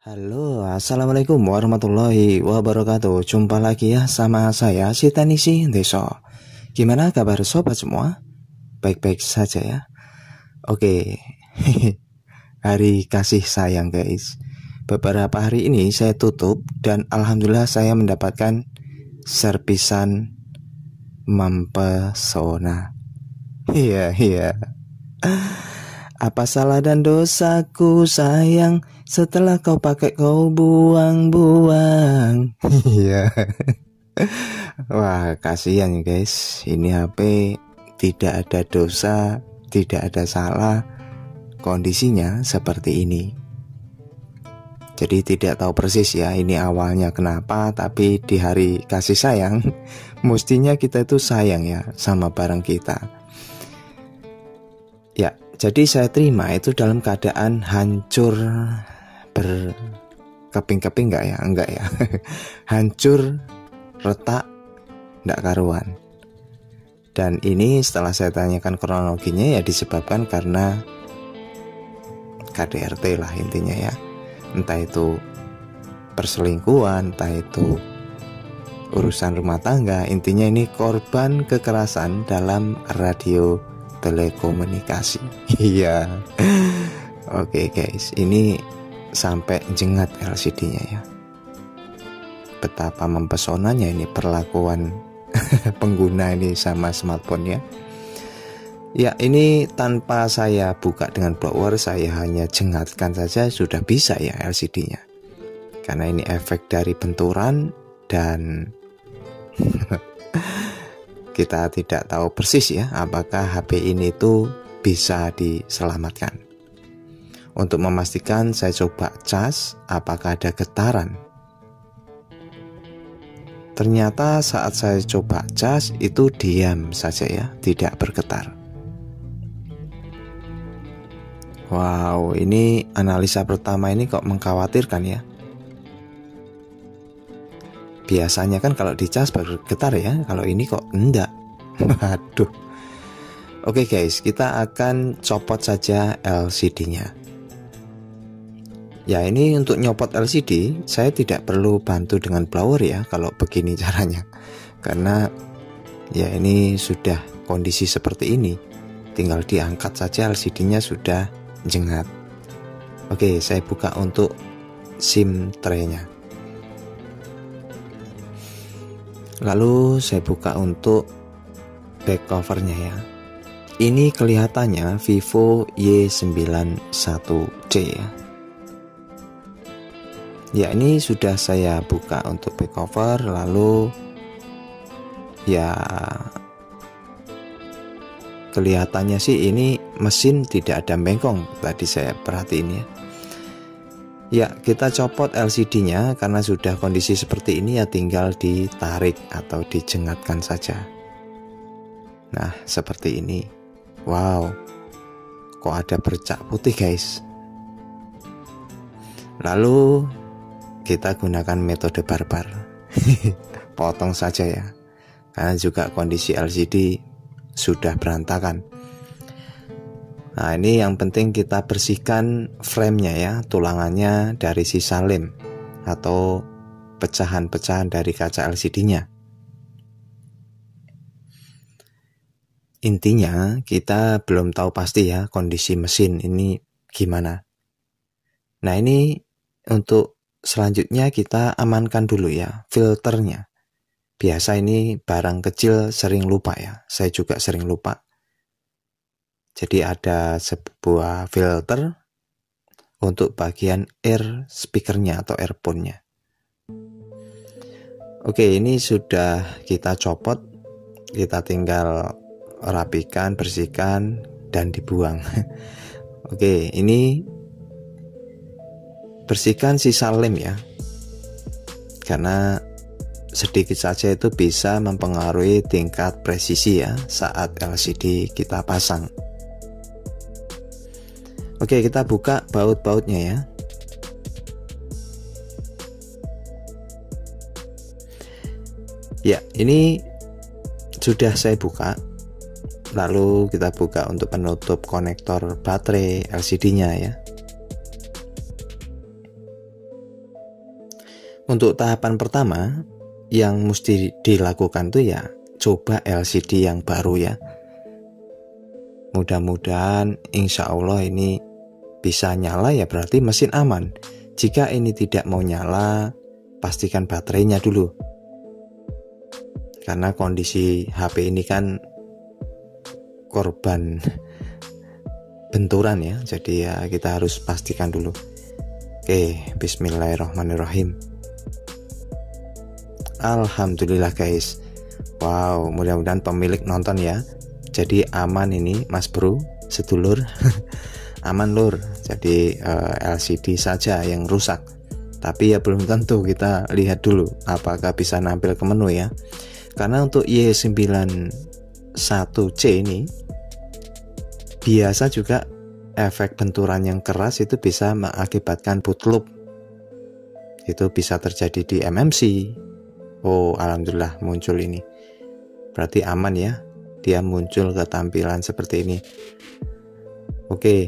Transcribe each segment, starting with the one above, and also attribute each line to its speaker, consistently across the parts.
Speaker 1: Halo, assalamualaikum warahmatullahi wabarakatuh. Jumpa lagi ya sama saya si Tanisi Deso. Gimana kabar sobat semua? Baik-baik saja ya. Oke, hari kasih sayang guys. Beberapa hari ini saya tutup dan alhamdulillah saya mendapatkan servisan mempesona. Iya. Apa salah dan dosaku sayang, setelah kau pakai kau buang-buang. Iya. Wah, kasihan ya guys. Ini HP tidak ada dosa, tidak ada salah. Kondisinya seperti ini. Jadi tidak tahu persis ya ini awalnya kenapa, tapi di hari kasih sayang mestinya kita itu sayang ya sama barang kita. Ya, jadi saya terima itu dalam keadaan hancur berkeping-keping enggak ya? Enggak ya. Hancur, retak, enggak karuan. Dan ini setelah saya tanyakan kronologinya ya disebabkan karena KDRT lah intinya ya. Entah itu perselingkuhan, entah itu urusan rumah tangga. Intinya ini korban kekerasan dalam radio telekomunikasi. Iya. Oke guys, ini sampai jengat LCD-nya ya. Betapa mempesonanya ini perlakuan pengguna ini sama smartphone ya. Ya, ini tanpa saya buka dengan blower, saya hanya jengatkan saja sudah bisa ya LCD-nya. Karena ini efek dari benturan dan kita tidak tahu persis ya apakah HP ini tuh bisa diselamatkan. Untuk memastikan saya coba cas apakah ada getaran. Ternyata saat saya coba cas itu diam saja ya, tidak bergetar. Wow, ini analisa pertama ini kok mengkhawatirkan ya. Biasanya kan kalau dicas bergetar ya, kalau ini kok enggak. Waduh. Oke guys, kita akan copot saja LCD-nya. Ya, ini untuk nyopot LCD saya tidak perlu bantu dengan blower ya kalau begini caranya. Karena ya ini sudah kondisi seperti ini. Tinggal diangkat saja LCD-nya sudah jengat. Oke, saya buka untuk SIM tray-nya. Lalu saya buka untuk back covernya ya. Ini kelihatannya Vivo Y91C ya. Ya, ini sudah saya buka untuk back cover. Lalu ya kelihatannya sih ini mesin tidak ada bengkong. Tadi saya perhatiin ya. Ya, kita copot LCD-nya karena sudah kondisi seperti ini ya tinggal ditarik atau dijengatkan saja. Nah, seperti ini. Wow. Kok ada bercak putih, guys? Lalu kita gunakan metode barbar. Potong saja ya. Karena juga kondisi LCD sudah berantakan. Nah, ini yang penting kita bersihkan frame-nya ya, tulangannya dari sisa lem atau pecahan-pecahan dari kaca LCD-nya. Intinya kita belum tahu pasti ya kondisi mesin ini gimana. Nah, ini untuk selanjutnya kita amankan dulu ya filternya. Biasa ini barang kecil sering lupa ya, saya juga sering lupa. Jadi ada sebuah filter untuk bagian ear speakernya atau earphone-nya. Oke, ini sudah kita copot. Kita tinggal rapikan, bersihkan, dan dibuang. Oke, ini bersihkan sisa lem ya. Karena sedikit saja itu bisa mempengaruhi tingkat presisi ya saat LCD kita pasang. Oke, kita buka baut-bautnya ya. Ya, ini sudah saya buka. Lalu kita buka untuk penutup konektor baterai LCD-nya ya. Untuk tahapan pertama yang mesti dilakukan tuh ya coba LCD yang baru ya. Mudah-mudahan insya Allah ini bisa nyala ya, berarti mesin aman. Jika ini tidak mau nyala, pastikan baterainya dulu. Karena kondisi HP ini kan korban benturan ya, jadi ya kita harus pastikan dulu. Oke, bismillahirrahmanirrahim. Alhamdulillah guys. Wow, mudah-mudahan pemilik nonton ya. Jadi aman ini Mas Bro, sedulur. Aman lur. Jadi LCD saja yang rusak. Tapi ya belum tentu, kita lihat dulu apakah bisa nampil ke menu ya. Karena untuk Y91C ini biasa juga efek benturan yang keras itu bisa mengakibatkan boot loop. Itu bisa terjadi di MMC. Oh, alhamdulillah muncul ini. Berarti aman ya. Dia muncul ke tampilan seperti ini. Oke.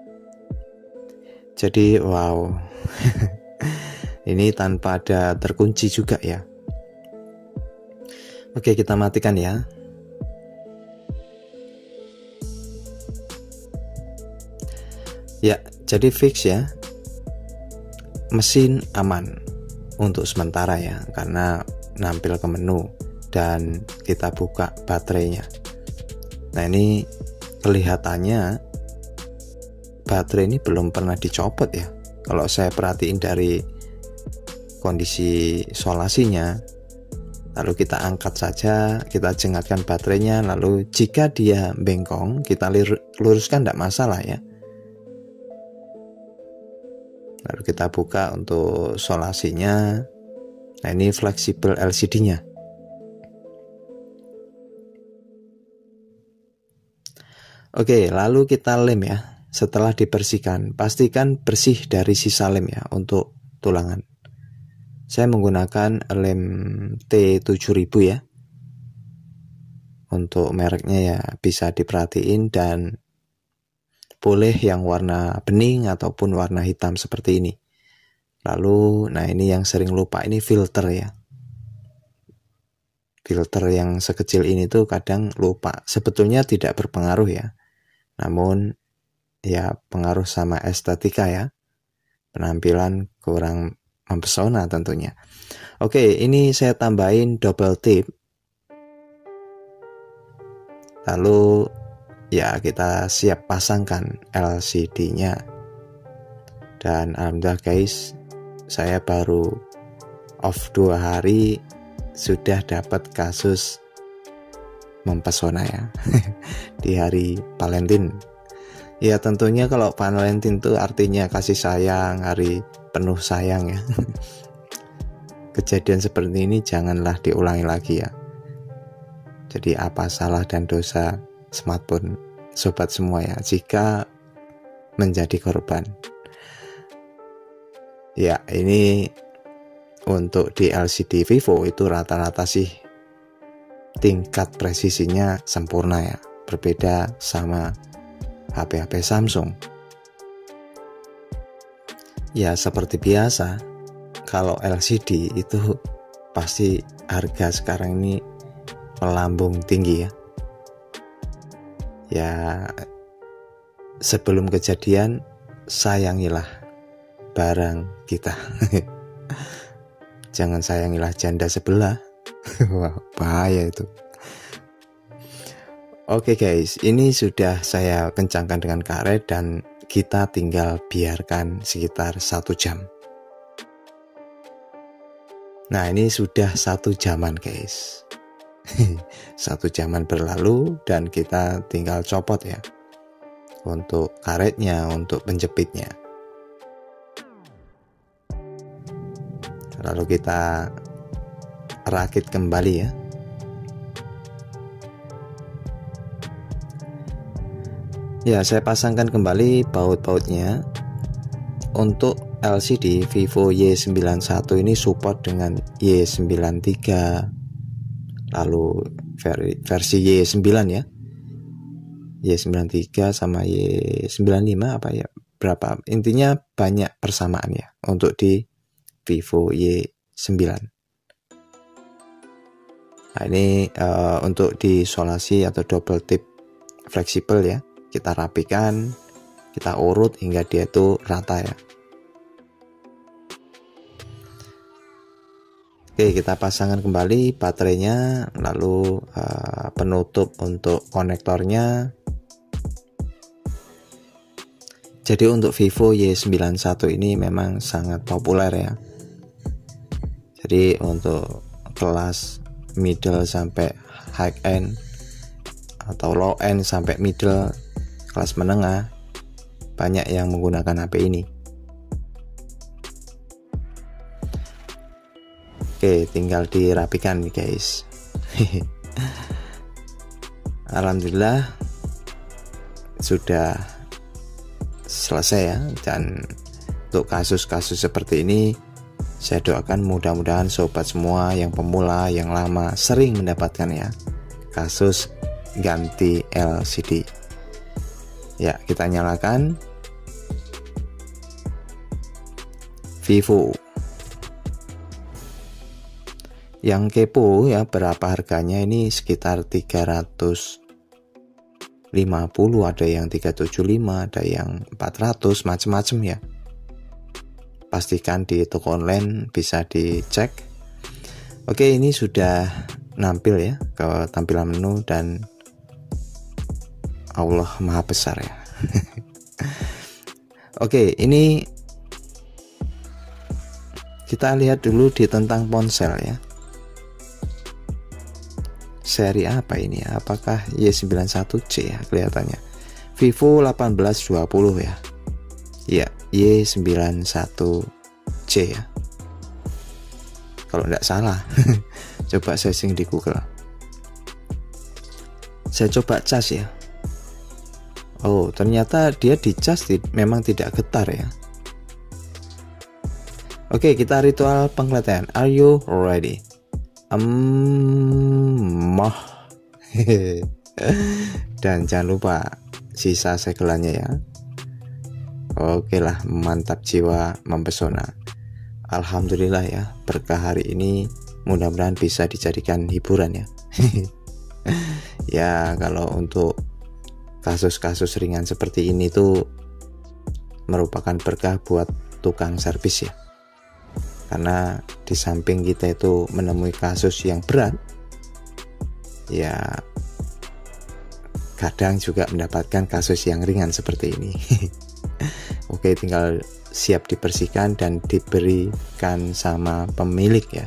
Speaker 1: Jadi wow. Ini tanpa ada terkunci juga ya. Oke, kita matikan ya. Ya, jadi fix ya. Mesin aman untuk sementara ya, karena nampil ke menu dan kita buka baterainya. Nah, ini kelihatannya baterai ini belum pernah dicopot ya. Kalau saya perhatiin dari kondisi isolasinya, lalu kita angkat saja, kita jengatkan baterainya, lalu jika dia bengkong kita luruskan, tidak masalah ya. Lalu kita buka untuk solasinya. Nah, ini fleksibel LCD-nya. Oke, lalu kita lem ya. Setelah dibersihkan, pastikan bersih dari sisa lem ya untuk tulangan. Saya menggunakan lem T7000 ya. Untuk mereknya ya bisa diperhatiin, dan boleh yang warna bening ataupun warna hitam seperti ini. Lalu, nah ini yang sering lupa, ini filter ya. Filter yang sekecil ini tuh kadang lupa. Sebetulnya tidak berpengaruh ya. Namun ya pengaruh sama estetika ya. Penampilan kurang mempesona tentunya. Oke, ini saya tambahin double tip. Lalu ya kita siap pasangkan LCD-nya. Dan alhamdulillah guys, saya baru off 2 hari sudah dapat kasus mempesona ya. Di hari Valentine. Ya tentunya kalau Valentine itu artinya kasih sayang, hari penuh sayang ya. Kejadian seperti ini janganlah diulangi lagi ya. Jadi apa salah dan dosa smartphone sobat semua ya jika menjadi korban. Ya, ini untuk di LCD Vivo itu rata-rata sih tingkat presisinya sempurna ya, berbeda sama HP-HP Samsung. Ya seperti biasa, kalau LCD itu pasti harga sekarang ini melambung tinggi ya. Ya sebelum kejadian, sayangilah barang kita. Jangan sayangilah janda sebelah. Wah, bahaya itu. Oke guys, ini sudah saya kencangkan dengan karet dan kita tinggal biarkan sekitar 1 jam. Nah, ini sudah 1 jaman guys. 1 jaman berlalu dan kita tinggal copot ya untuk karetnya, untuk penjepitnya. Lalu kita rakit kembali ya. Ya, saya pasangkan kembali baut-bautnya. Untuk LCD Vivo Y91 ini support dengan Y93, lalu versi Y9 ya. Y93 sama Y95 apa ya? Berapa? Intinya banyak persamaan ya untuk di Vivo Y Nah, ini untuk diisolasi atau double tip fleksibel ya. Kita rapikan, kita urut hingga dia itu rata ya. Oke, kita pasangkan kembali baterainya, lalu penutup untuk konektornya. Jadi untuk Vivo Y91 ini memang sangat populer ya. Jadi untuk kelas middle sampai high end atau low end sampai middle, kelas menengah, banyak yang menggunakan HP ini. Oke, tinggal dirapikan nih guys. Alhamdulillah sudah selesai ya. Dan untuk kasus-kasus seperti ini, saya doakan mudah-mudahan sobat semua yang pemula, yang lama sering mendapatkan ya kasus ganti LCD. Ya, kita nyalakan Vivo. Yang kepo ya berapa harganya, ini sekitar 350, ada yang 375, ada yang 400, macam-macam ya. Pastikan di toko online bisa dicek. Oke, ini sudah nampil ya ke tampilan menu dan Allah Maha Besar ya. Oke, ini kita lihat dulu di tentang ponsel ya. Seri apa ini ya? Apakah Y91C ya kelihatannya? Vivo 1820 ya. Ya, Y91C ya. Kalau tidak salah. Coba searching di Google. Saya coba cas ya. Oh, ternyata dia dicas memang tidak getar ya. Oke, kita ritual penglihatan. Are you ready? Moh. Dan jangan lupa sisa segelannya ya. Oke lah, mantap jiwa mempesona. Alhamdulillah ya, berkah hari ini mudah-mudahan bisa dijadikan hiburan ya. Ya, kalau untuk kasus-kasus ringan seperti ini tuh merupakan berkah buat tukang servis ya. Karena di samping kita itu menemui kasus yang berat, ya kadang juga mendapatkan kasus yang ringan seperti ini. Oke, tinggal siap dibersihkan dan diberikan sama pemilik ya.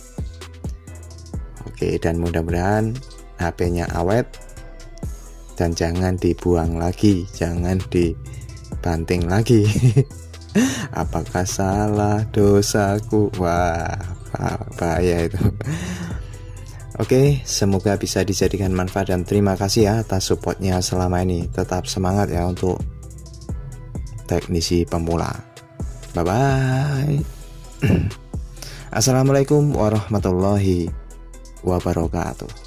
Speaker 1: Oke, dan mudah-mudahan HP-nya awet dan jangan dibuang lagi, jangan dibanting lagi. Apakah salah dosaku? Wah, bahaya itu. Oke, semoga bisa dijadikan manfaat dan terima kasih ya atas supportnya selama ini. Tetap semangat ya untuk teknisi pemula. Bye bye. Assalamualaikum warahmatullahi wabarakatuh.